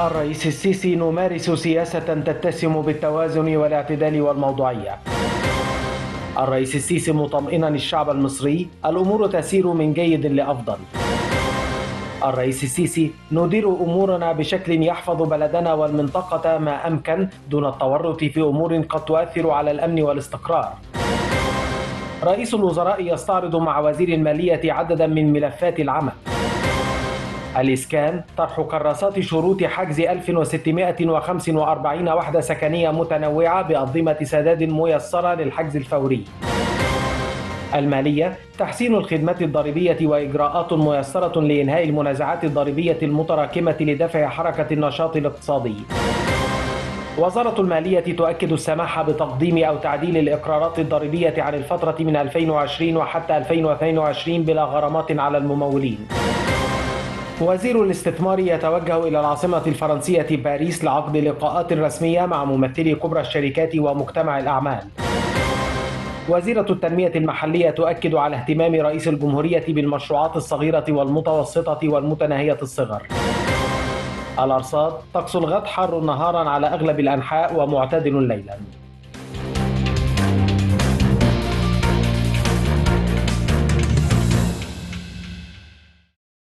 الرئيس السيسي نمارس سياسة تتسم بالتوازن والاعتدال والموضوعية. الرئيس السيسي مطمئنا الشعب المصري: الأمور تسير من جيد لأفضل. الرئيس السيسي: ندير أمورنا بشكل يحفظ بلدنا والمنطقة ما أمكن دون التورط في أمور قد تؤثر على الأمن والاستقرار. رئيس الوزراء يستعرض مع وزير المالية عددا من ملفات العمل. الإسكان: طرح كراسات شروط حجز 1645 وحدة سكنية متنوعة بأنظمة سداد ميسرة للحجز الفوري. المالية: تحسين الخدمات الضريبية وإجراءات ميسرة لإنهاء المنازعات الضريبية المتراكمة لدفع حركة النشاط الاقتصادي. وزارة المالية تؤكد السماح بتقديم أو تعديل الإقرارات الضريبية عن الفترة من 2020 وحتى 2022 بلا غرامات على الممولين. وزير الاستثمار يتوجه إلى العاصمة الفرنسية باريس لعقد لقاءات رسمية مع ممثلي كبرى الشركات ومجتمع الأعمال. وزيرة التنمية المحلية تؤكد على اهتمام رئيس الجمهورية بالمشروعات الصغيرة والمتوسطة والمتناهية الصغر. الأرصاد: طقس الغد حار نهارا على أغلب الأنحاء ومعتدل ليلا.